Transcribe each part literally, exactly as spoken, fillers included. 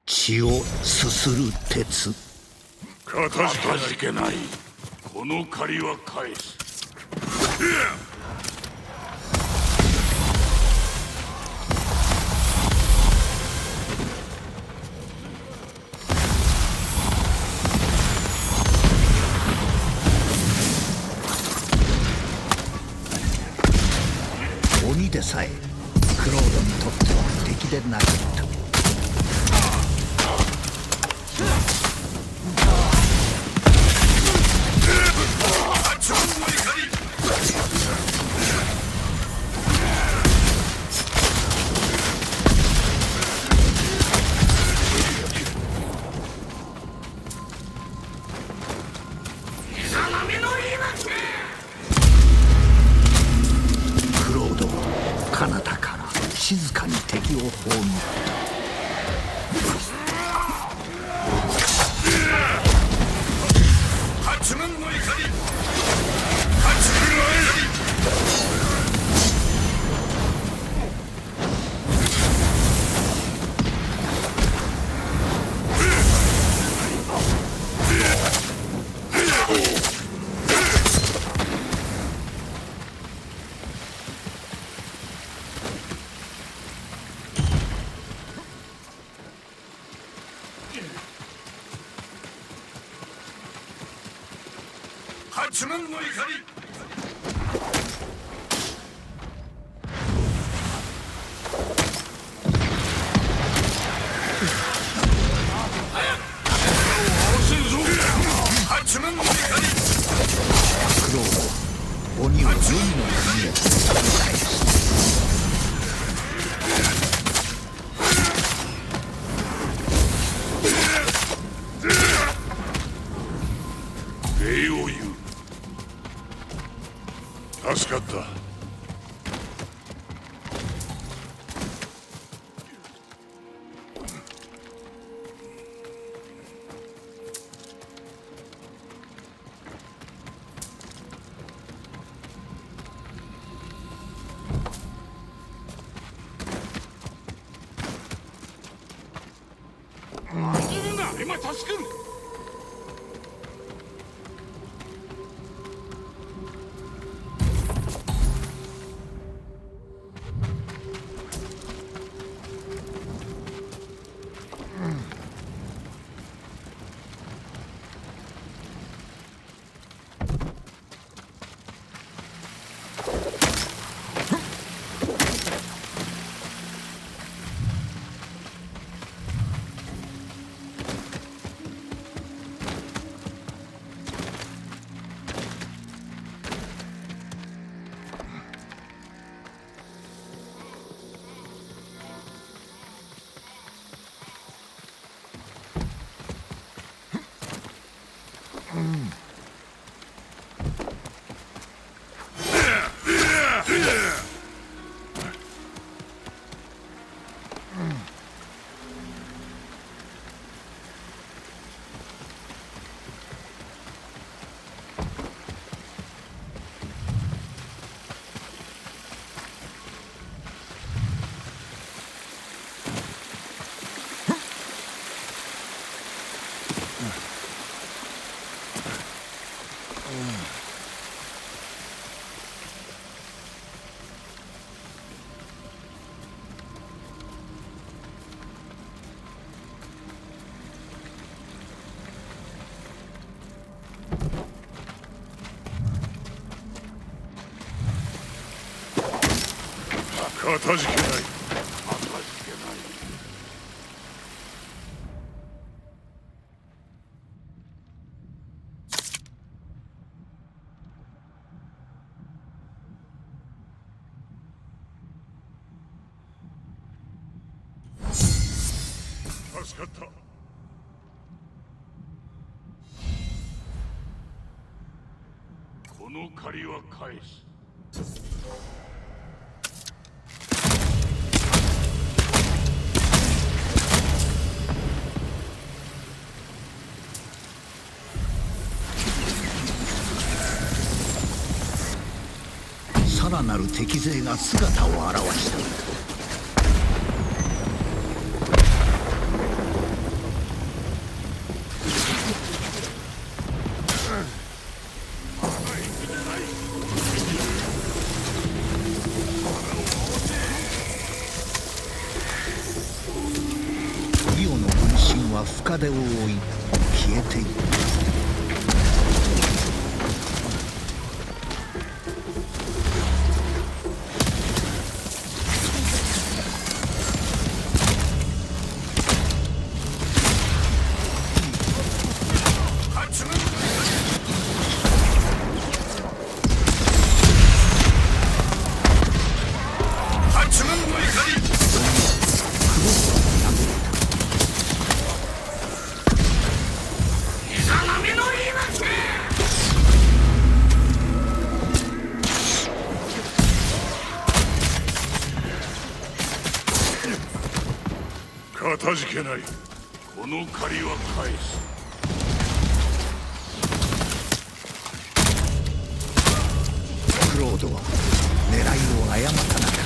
血をすする鉄。 かたじけない。この借りは返す。 鬼でさえクロードにとっては敵でなかった。クロードは彼方から静かに敵を葬った。 八幡の怒り、八幡の怒り。八幡の怒り。八幡の怒り。 クロードは鬼を黄泉の国へと返す。 礼を言う。助かった。するな、今助ける。かたじけない。かたじけない。助かった。この借りは返す。 さらなる敵勢が姿を現した。 影を追い消えていった。 かたじけない。この借りは返す。 クロードは狙いを誤ったなかった。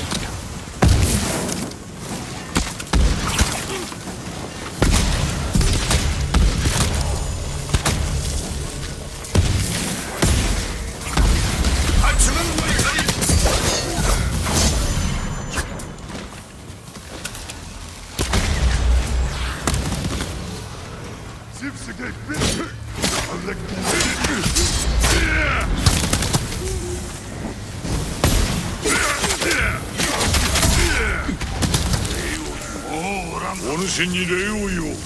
お主に礼を言おう。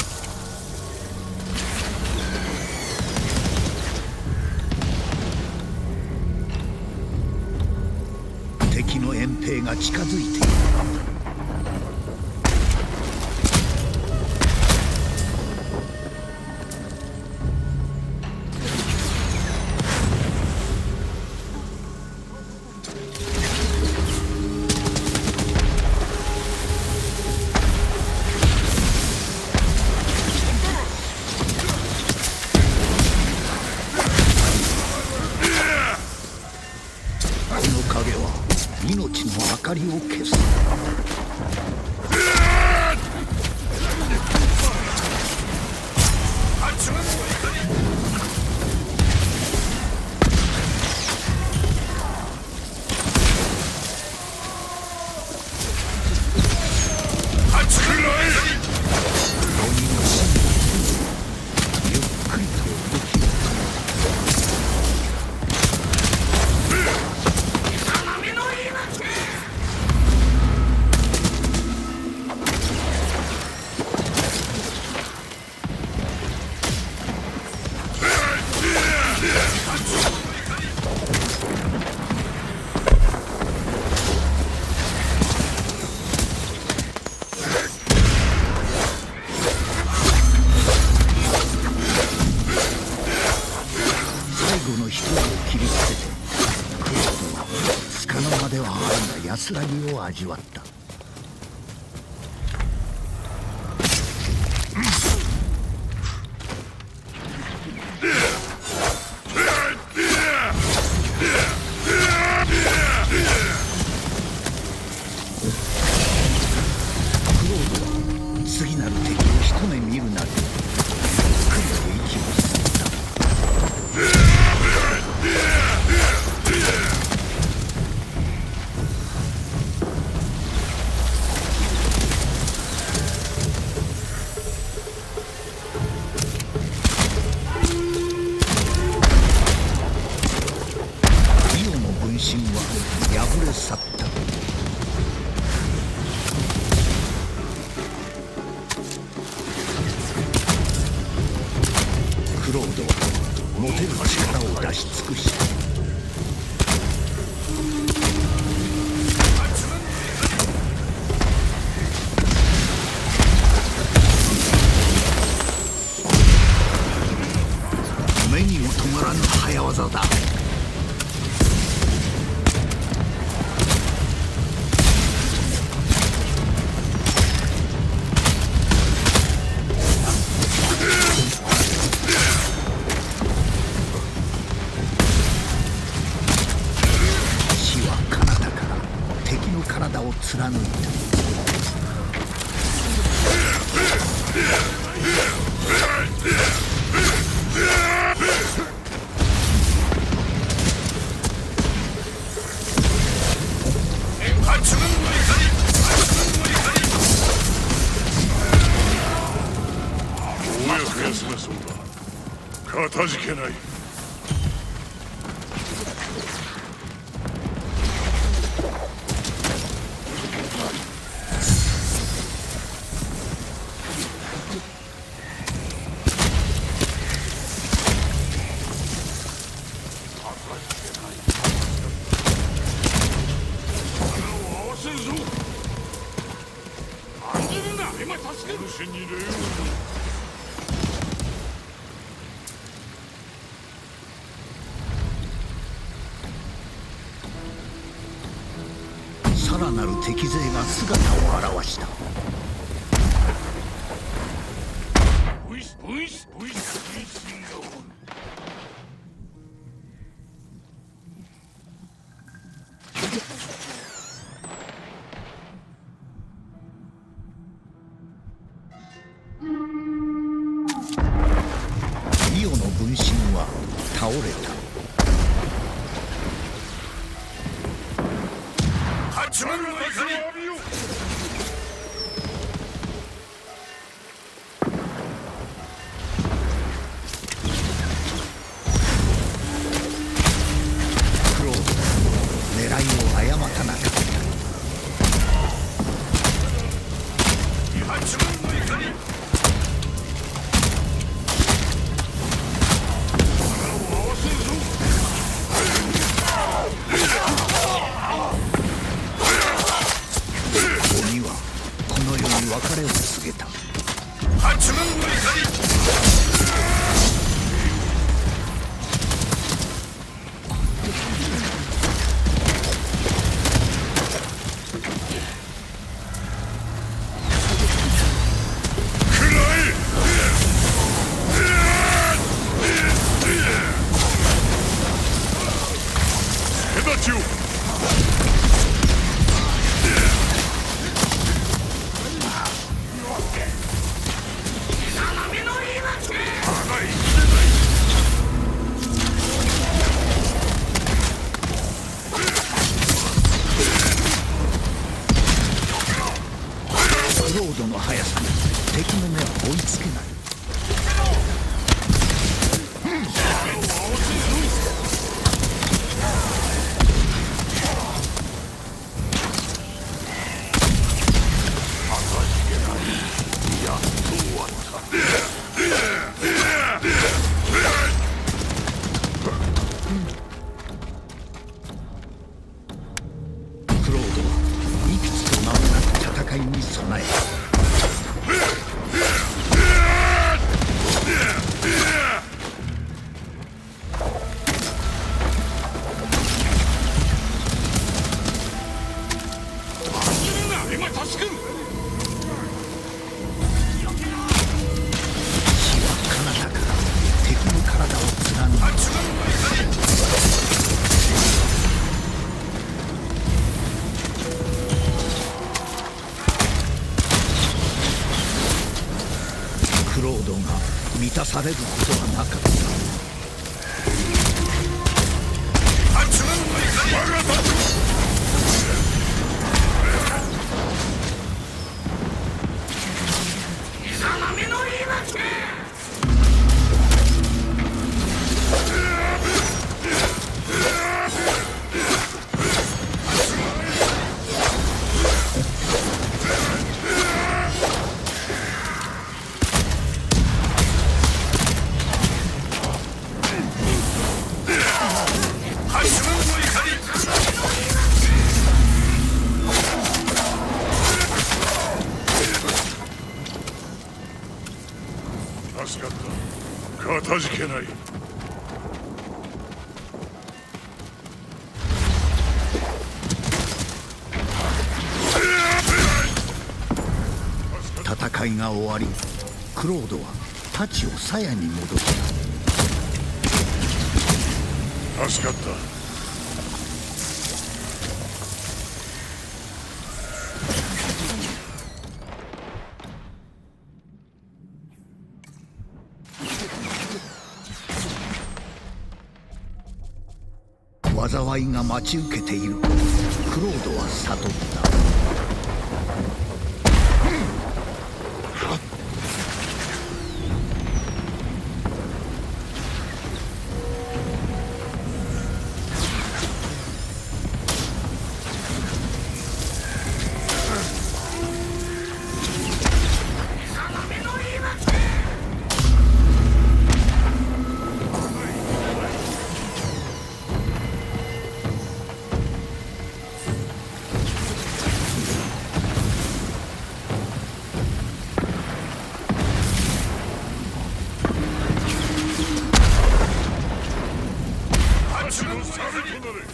敵の遠兵が近づいている。命の明かりを消す。安らぎを味わった。クロードは次なる敵を一目見るなりゆっくりと息を吸った。破れ去った。クロードは持てる力を出し尽くした。目にも止まらぬ早技だ。体を貫いた。 どうやかたじけない。 さらなる敵勢が姿を現した。リオの分身は倒れた。 八幡の怒り。 クロード、狙いを誤ったなかった。 八幡の怒り。 別れを告げた。 八幡の怒り。 クロードの速さに敵の目は追いつけない。クロードはいくつと名もなく戦いに備えた。クロードが満たされることはなかった。 八幡の怒り。我が立つ。貴様めの言い訳。助かった。かたじけない。 戦いが終わり、クロードは太刀を鞘に戻した。 助かった。 災いが待ち受けている。クロードは悟った。 となれ。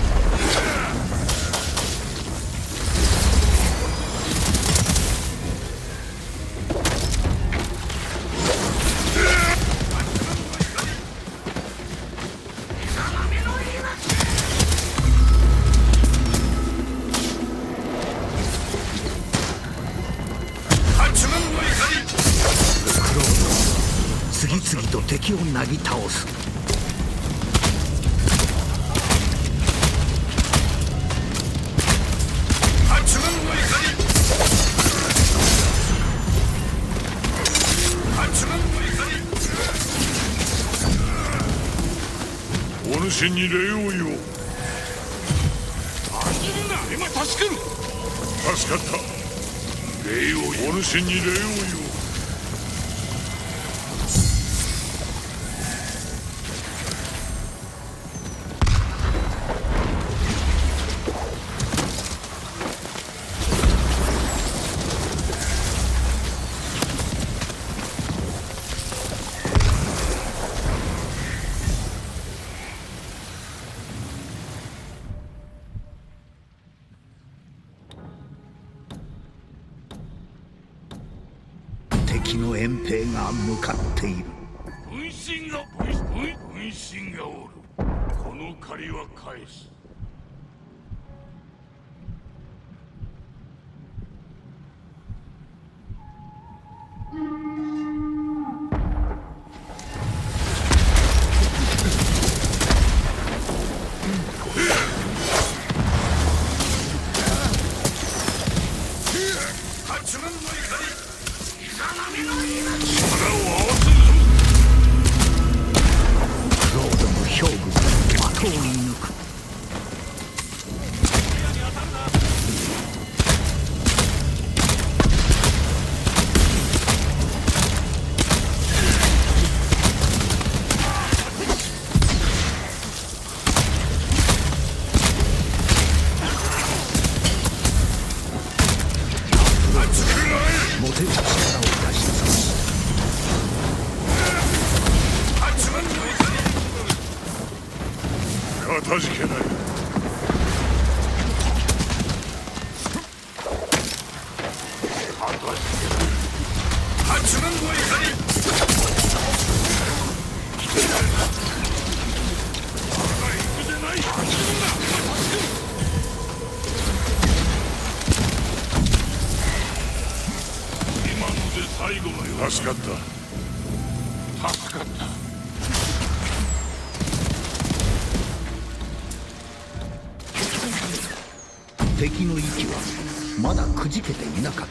次々と敵をなぎ倒す。 お主に礼を言おう。今助ける。助かった。礼を言おう。お主に礼を言おう。 敵の遠兵が向かっている。 分身が分分分身がおる。この借りは返す。かたじけない。八幡の怒り。今ので最後のよ。助かった。助かった。 敵の息はまだくじけていなかった。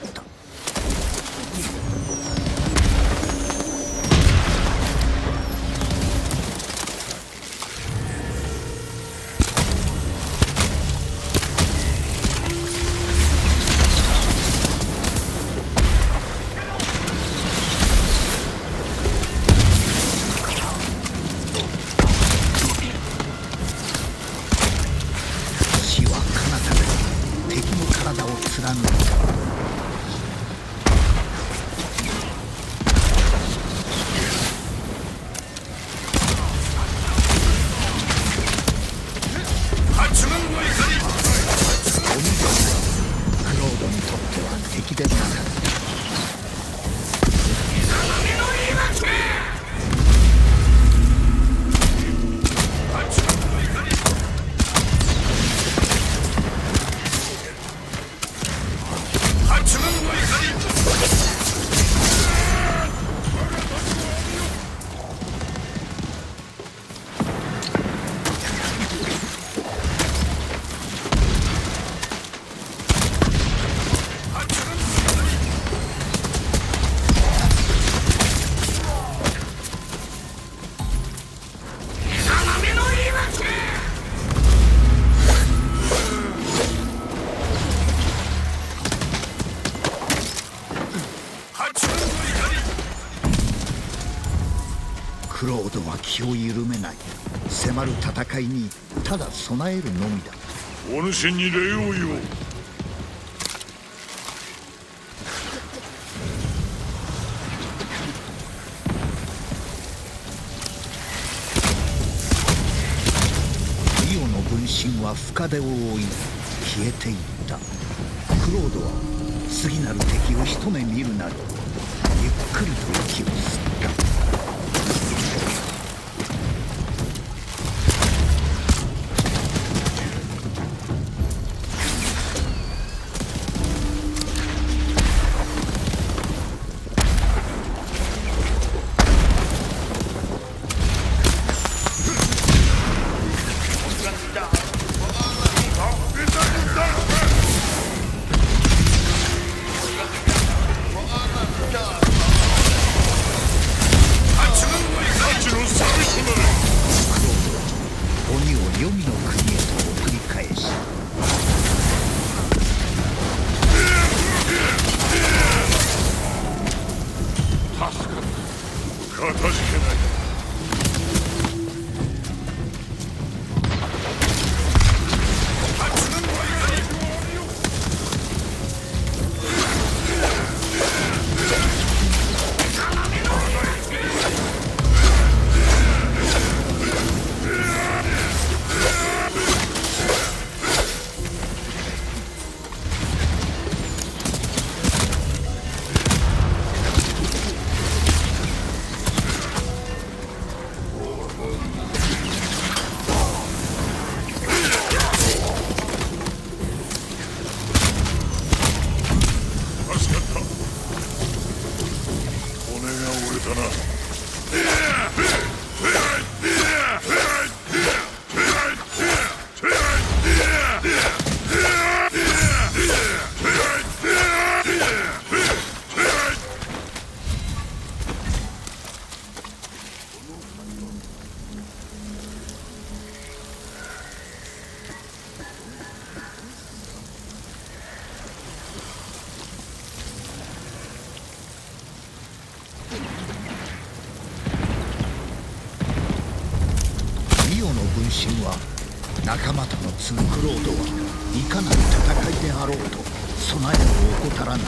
クロードは気を緩めない。迫る戦いにただ備えるのみだ。 お主に礼を言おう。 い身は深手を追い消えていった。クロードは次なる敵を一目見るなりゆっくりと息を吸った。分身は仲間とのツークロードはいかなる戦いであろうと備えを怠らない。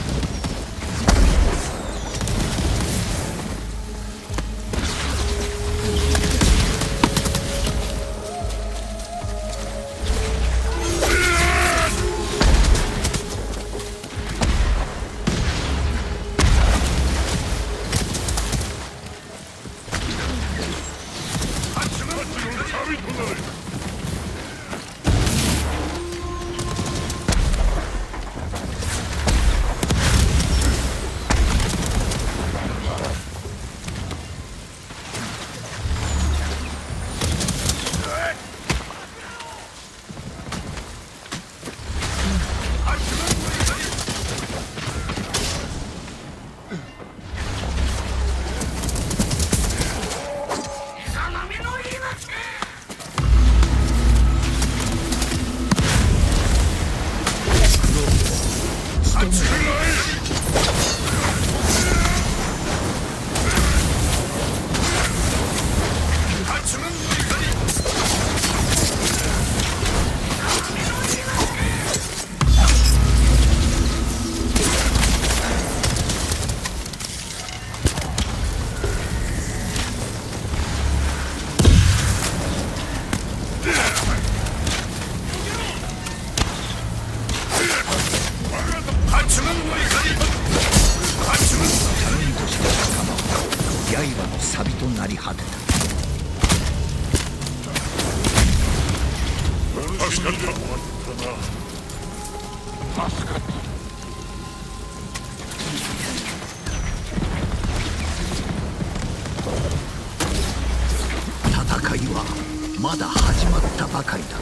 戦いはまだ始まったばかりだ。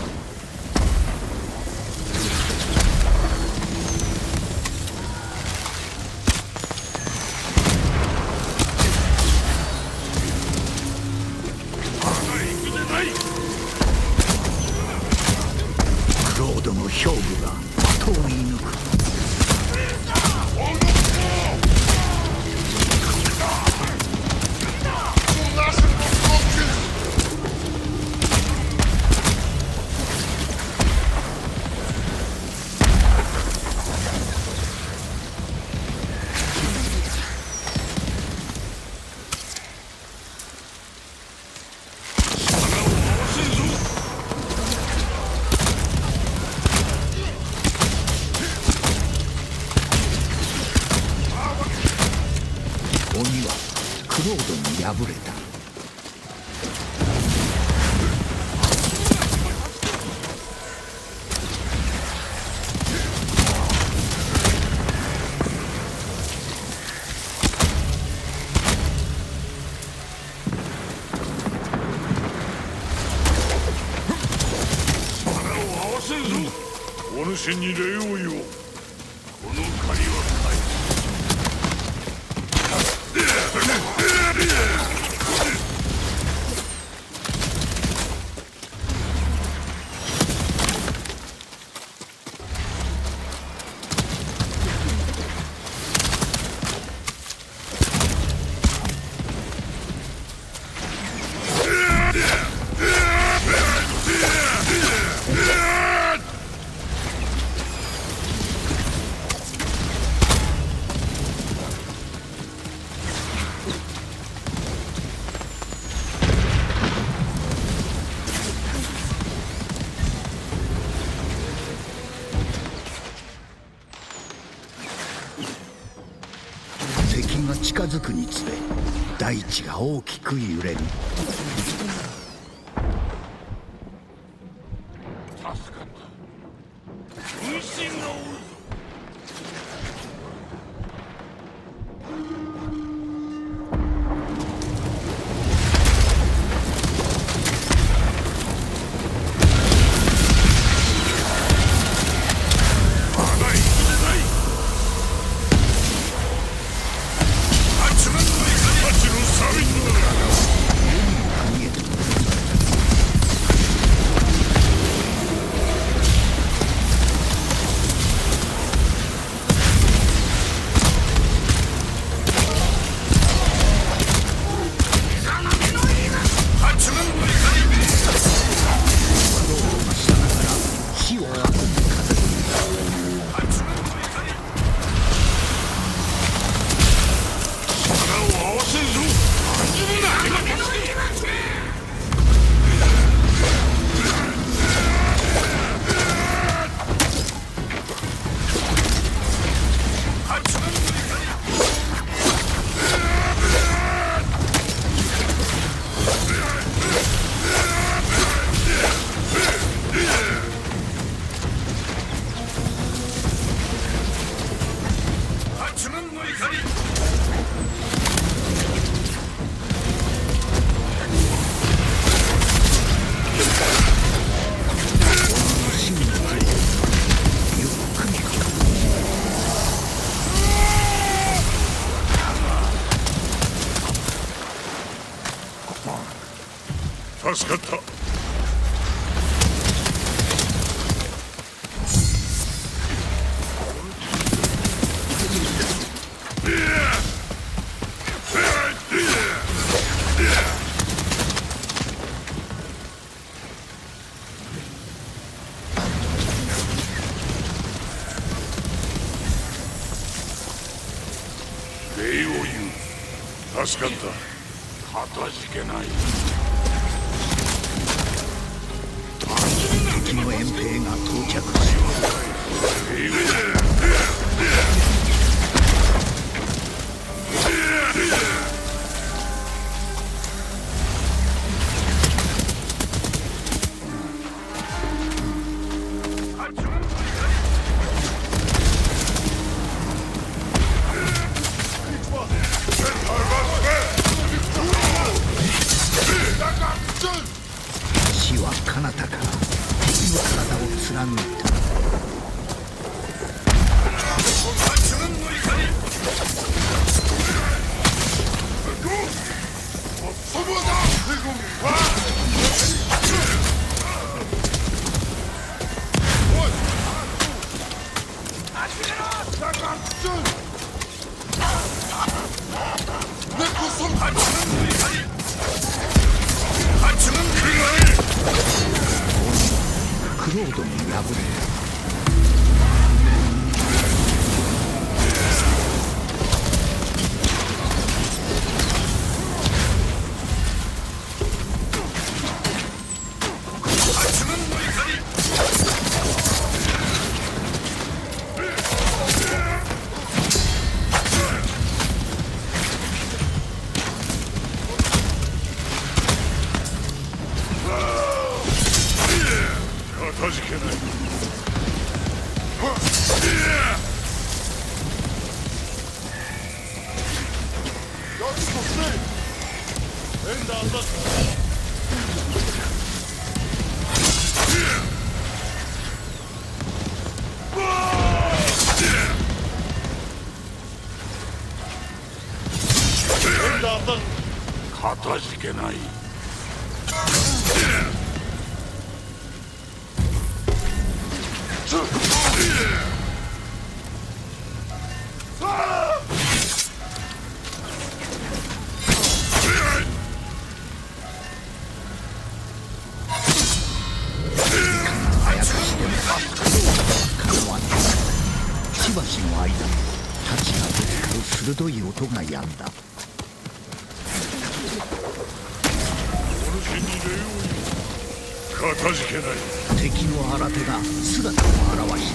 クロードの兵具が的を射抜く。 お主に礼を言おう。この借りは返敵が近づくにつれ大地が大きく揺れる。 助かった。分身がおるぞ。助かった。礼を言う。助かった。かたじけない。 敵の遠兵が到着する。死は彼方から敵の体を貫いた。クロードに敗れた。 かたじけない。 たじけない。 しばしの間、太刀がぶつかる鋭い音がやんだ。 お主に礼を言う。かたじけない。 敵の新手が姿を現した。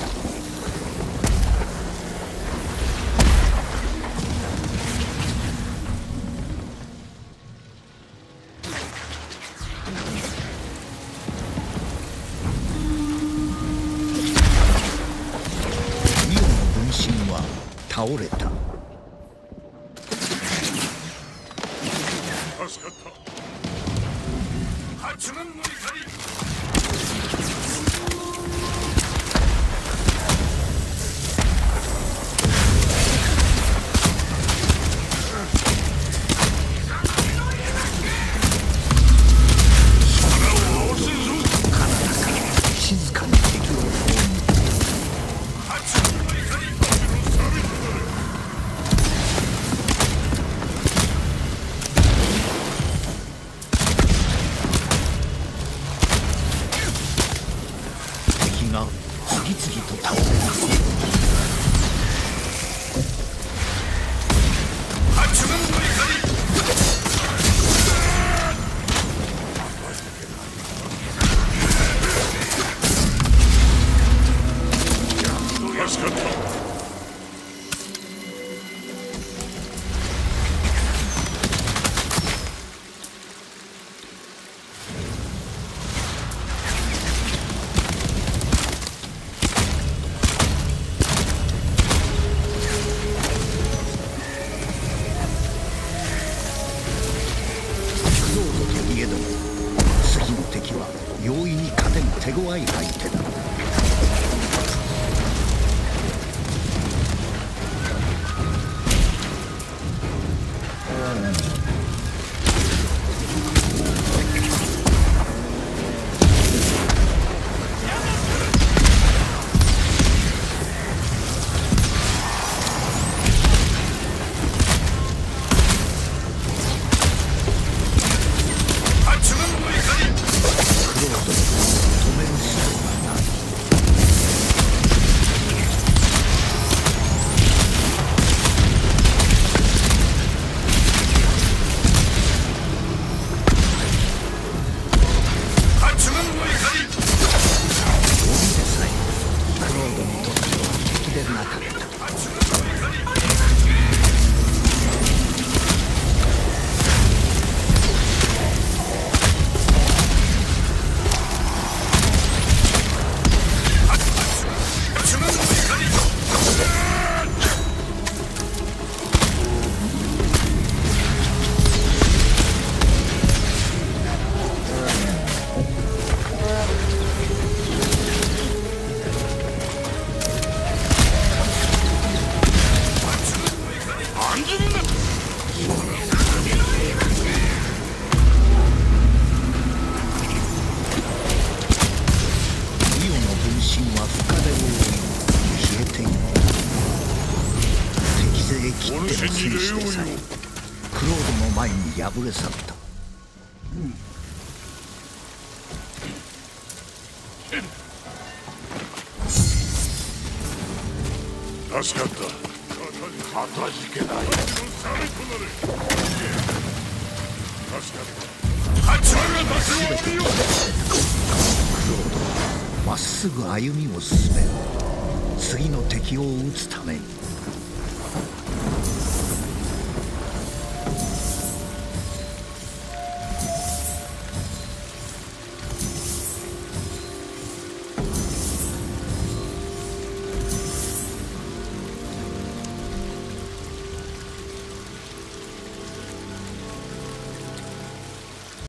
イオの分身は倒れた。 助かった。八幡の怒り。静かに敵を攻撃が次々と倒れる。 助かった。 クロードといえども、次の敵は容易に勝てぬ手強い相手だ。切っての戦士でさえクロードの前に敗れ去った。 助かった。かたじけない。助かった。八幡が立てを見よう。クロードはまっすぐ歩みを進める。次の敵を撃つために。